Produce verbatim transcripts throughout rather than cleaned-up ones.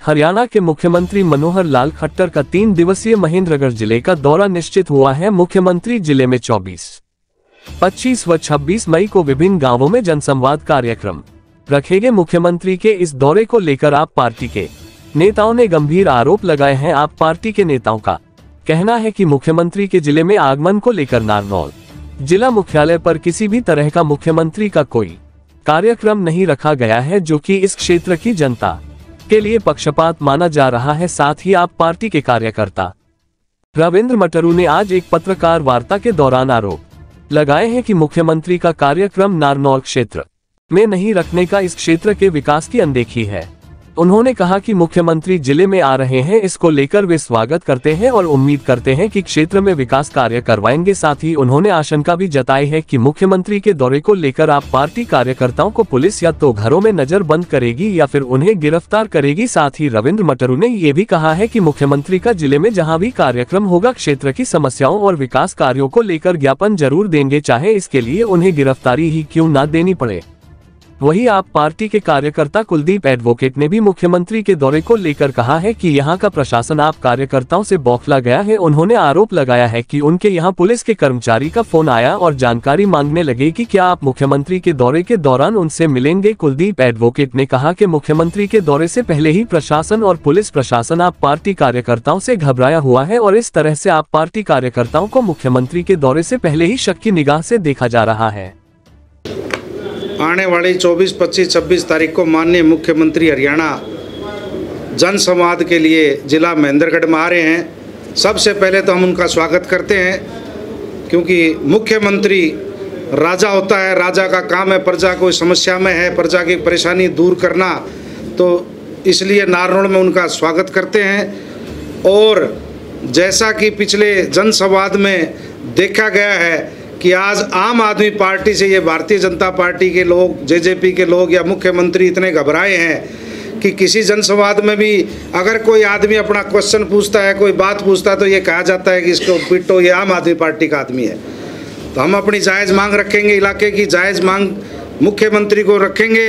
हरियाणा के मुख्यमंत्री मनोहर लाल खट्टर का तीन दिवसीय महेंद्रगढ़ जिले का दौरा निश्चित हुआ है। मुख्यमंत्री जिले में चौबीस, पच्चीस व छब्बीस मई को विभिन्न गांवों में जनसंवाद कार्यक्रम रखेंगे। मुख्यमंत्री के इस दौरे को लेकर आप पार्टी के नेताओं ने गंभीर आरोप लगाए हैं। आप पार्टी के नेताओं का कहना है कि मुख्यमंत्री के जिले में आगमन को लेकर नारनौल जिला मुख्यालय पर किसी भी तरह का मुख्यमंत्री का कोई कार्यक्रम नहीं रखा गया है, जो कि इस क्षेत्र की जनता के लिए पक्षपात माना जा रहा है। साथ ही आप पार्टी के कार्यकर्ता रविंद्र मटरू ने आज एक पत्रकार वार्ता के दौरान आरोप लगाए हैं कि मुख्यमंत्री का कार्यक्रम नारनौल क्षेत्र में नहीं रखने का इस क्षेत्र के विकास की अनदेखी है। उन्होंने कहा कि मुख्यमंत्री जिले में आ रहे हैं, इसको लेकर वे स्वागत करते हैं और उम्मीद करते हैं कि क्षेत्र में विकास कार्य करवाएंगे। साथ ही उन्होंने आशंका भी जताई है कि मुख्यमंत्री के दौरे को लेकर आप पार्टी कार्यकर्ताओं को पुलिस या तो घरों में नजर बंद करेगी या फिर उन्हें गिरफ्तार करेगी। साथ ही रविंद्र मटरू ने ये भी कहा है कि मुख्यमंत्री का जिले में जहाँ भी कार्यक्रम होगा, क्षेत्र की समस्याओं और विकास कार्यों को लेकर ज्ञापन जरूर देंगे, चाहे इसके लिए उन्हें गिरफ्तारी ही क्यों न देनी पड़े। वहीं आप पार्टी के कार्यकर्ता कुलदीप एडवोकेट ने भी मुख्यमंत्री के दौरे को लेकर कहा है कि यहां का प्रशासन आप कार्यकर्ताओं से बौखला गया है। उन्होंने आरोप लगाया है कि उनके यहां पुलिस के कर्मचारी का फोन आया और जानकारी मांगने लगे कि क्या आप मुख्यमंत्री के दौरे के दौरान उनसे मिलेंगे। कुलदीप एडवोकेट ने कहा कि मुख्यमंत्री के दौरे से पहले ही प्रशासन और पुलिस प्रशासन आप पार्टी कार्यकर्ताओं से घबराया हुआ है और इस तरह से आप पार्टी कार्यकर्ताओं को मुख्यमंत्री के दौरे से पहले ही शक की निगाह से देखा जा रहा है। आने वाली चौबीस, पच्चीस, छब्बीस तारीख को माननीय मुख्यमंत्री हरियाणा जनसंवाद के लिए जिला महेंद्रगढ़ में आ रहे हैं। सबसे पहले तो हम उनका स्वागत करते हैं, क्योंकि मुख्यमंत्री राजा होता है, राजा का काम है प्रजा कोई समस्या में है, प्रजा की परेशानी दूर करना, तो इसलिए नारनौल में उनका स्वागत करते हैं। और जैसा कि पिछले जनसंवाद में देखा गया है कि आज आम आदमी पार्टी से ये भारतीय जनता पार्टी के लोग, जेजेपी के लोग या मुख्यमंत्री इतने घबराए हैं कि किसी जनसंवाद में भी अगर कोई आदमी अपना क्वेश्चन पूछता है, कोई बात पूछता है, तो ये कहा जाता है कि इसको पिटो, ये आम आदमी पार्टी का आदमी है। तो हम अपनी जायज़ मांग रखेंगे, इलाके की जायज़ मांग मुख्यमंत्री को रखेंगे।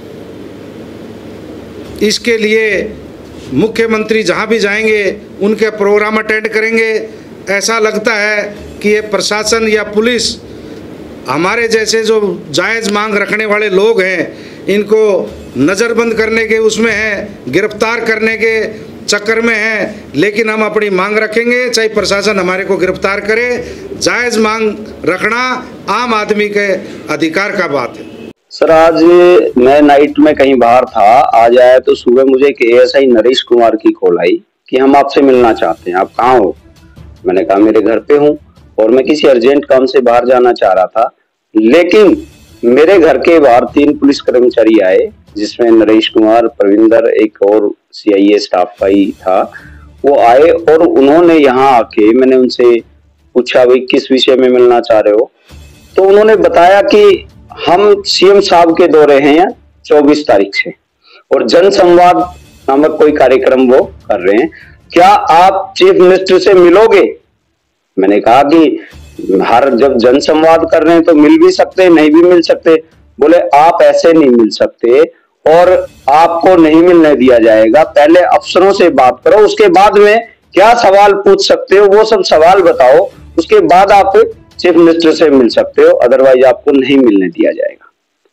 इसके लिए मुख्यमंत्री जहाँ भी जाएंगे उनके प्रोग्राम अटेंड करेंगे। ऐसा लगता है कि ये प्रशासन या पुलिस हमारे जैसे जो जायज़ मांग रखने वाले लोग हैं, इनको नज़रबंद करने के उसमें है, गिरफ्तार करने के चक्कर में है। लेकिन हम अपनी मांग रखेंगे, चाहे प्रशासन हमारे को गिरफ्तार करे। जायज़ मांग रखना आम आदमी के अधिकार का बात है। सर, आज मैं नाइट में कहीं बाहर था, आज आया तो सुबह मुझे एक A S I Naresh Kumar की कॉल आई कि हम आपसे मिलना चाहते हैं, आप कहाँ हो? मैंने कहा मेरे घर पे हूँ और मैं किसी अर्जेंट काम से बाहर जाना चाह रहा था। लेकिन मेरे घर के बाहर तीन पुलिस कर्मचारी आए, जिसमें नरेश कुमार, प्रविंदर, एक और सी आई ए स्टाफ का ही था। वो आए और उन्होंने यहाँ आके, मैंने उनसे पूछा भाई किस विषय में मिलना चाह रहे हो, तो उन्होंने बताया कि हम सी एम साहब के दौरे हैं चौबीस तारीख से और जनसंवाद नामक कोई कार्यक्रम वो कर रहे हैं, क्या आप चीफ मिनिस्टर से मिलोगे? मैंने कहा कि हर जब जनसंवाद कर रहे हैं तो मिल भी सकते, नहीं भी मिल सकते। बोले आप ऐसे नहीं मिल सकते और आपको नहीं मिलने दिया जाएगा, पहले अफसरों से बात करो, उसके बाद में क्या सवाल पूछ सकते हो वो सब सवाल बताओ, उसके बाद आप चीफ मिनिस्टर से मिल सकते हो, अदरवाइज आपको नहीं मिलने दिया जाएगा।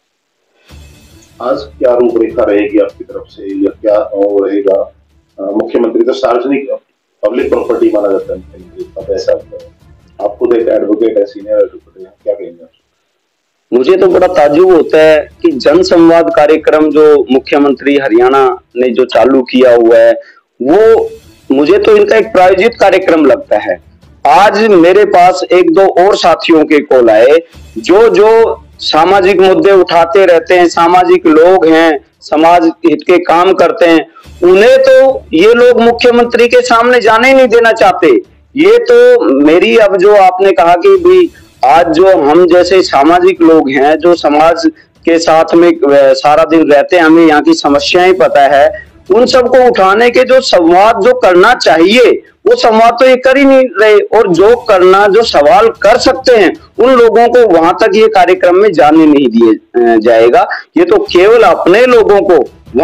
आज क्या रूपरेखा रहेगी आपकी तरफ से या क्या रहेगा? मुख्यमंत्री तो सार्वजनिक पब्लिक प्रॉपर्टी माना जाता है, पैसा आप खुद एक एडवोकेट है, सीनियर एडवोकेट है, क्या कहेंगे? मुझे तो बड़ा ताज्जुब होता है कि जनसंवाद कार्यक्रम जो मुख्यमंत्री हरियाणा ने जो चालू किया हुआ है, वो मुझे तो इनका एक प्रायोजित कार्यक्रम लगता है। आज मेरे पास एक दो और साथियों के कॉल आए जो जो सामाजिक मुद्दे उठाते रहते हैं, सामाजिक लोग हैं, समाज हित के काम करते हैं, उन्हें तो ये लोग मुख्यमंत्री के सामने जाने ही नहीं देना चाहते। ये तो मेरी, अब जो आपने कहा कि भी आज जो हम जैसे सामाजिक लोग हैं जो समाज के साथ में सारा दिन रहते हैं, हमें यहाँ की समस्याएं पता है, उन सबको उठाने के जो संवाद जो करना चाहिए वो संवाद तो ये कर ही नहीं रहे, और जो करना जो सवाल कर सकते हैं उन लोगों को वहां तक ये कार्यक्रम में जाने नहीं दिए जाएगा। ये तो केवल अपने लोगों को वहां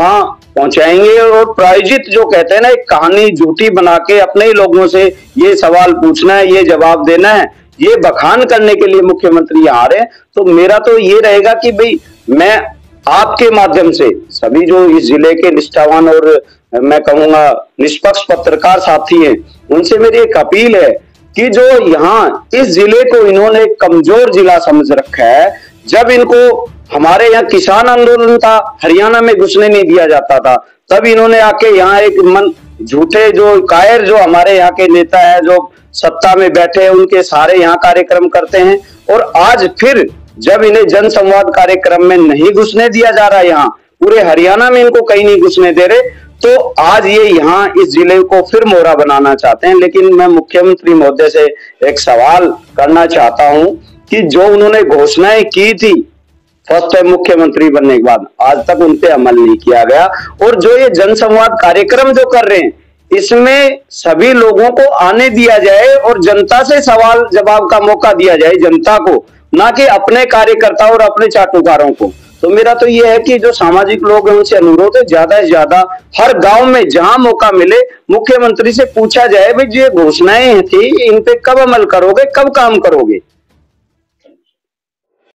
पहुंचाएंगे और प्रायोजित जो कहते हैं ना, एक कहानी झूठी बना के अपने ही लोगों से ये सवाल पूछना है, ये जवाब देना है, ये बखान करने के लिए मुख्यमंत्री यहाँ आ रहे हैं। तो मेरा तो ये रहेगा कि भाई मैं आपके माध्यम से सभी जो इस जिले के निष्ठावान और मैं कहूंगा निष्पक्ष पत्रकार साथी हैं, उनसे मेरी एक अपील है कि जो यहाँ इस जिले को इन्होंने कमजोर जिला समझ रखा है, जब इनको हमारे यहाँ किसान आंदोलन था, हरियाणा में घुसने नहीं दिया जाता था, तब इन्होंने आके यहाँ एक मन झूठे जो कायर जो हमारे यहाँ के नेता है जो सत्ता में बैठे हैं, उनके सारे यहाँ कार्यक्रम करते हैं। और आज फिर जब इन्हें जन संवाद कार्यक्रम में नहीं घुसने दिया जा रहा, यहाँ पूरे हरियाणा में इनको कहीं नहीं घुसने दे रहे, तो आज ये यहाँ इस जिले को फिर मोहरा बनाना चाहते हैं। लेकिन मैं मुख्यमंत्री महोदय से एक सवाल करना चाहता हूं कि जो उन्होंने घोषणाएं की थी फर्स्ट टाइम मुख्यमंत्री बनने के बाद, आज तक उन पे अमल नहीं किया गया। और जो ये जनसंवाद कार्यक्रम जो कर रहे हैं, इसमें सभी लोगों को आने दिया जाए और जनता से सवाल जवाब का मौका दिया जाए, जनता को, ना कि अपने कार्यकर्ताओं और अपने चाटुकारों को। तो मेरा तो ये है कि जो सामाजिक लोग हैं उनसे अनुरोध है, ज्यादा से ज्यादा हर गांव में जहां मौका मिले मुख्यमंत्री से पूछा जाए भाई जो ये घोषणाएं थी इन पे कब अमल करोगे, कब काम करोगे।